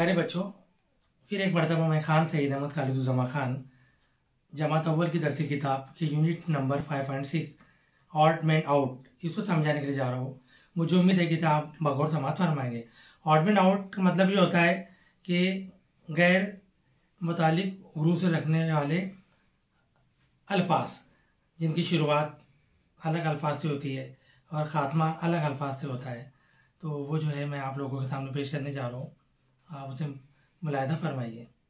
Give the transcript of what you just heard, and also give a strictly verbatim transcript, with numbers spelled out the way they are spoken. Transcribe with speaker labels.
Speaker 1: प्यारे बच्चों, फिर एक मरतबा मैं खान सईद अहमद खालिदुज़्ज़मा खान जमात अव्वल की दरसी किताब की unit number five point six odd man out इसको समझाने के लिए जा रहा हूँ। मुझे उम्मीद है कि आप बगौर समात फरमाएंगे। ऑड मैन आउट का मतलब ये होता है कि गैर मुतालिक गुरूर से रखने वाले अल्फाज जिनकी शुरुआत अलग अल्फाज से होती है और ख़ात्मा अलग अल्फाज से होता है, तो वो जो है मैं आप लोगों के सामने पेश करने जा रहा हूँ। आप उसे मुलाहिज़ा फरमाइए।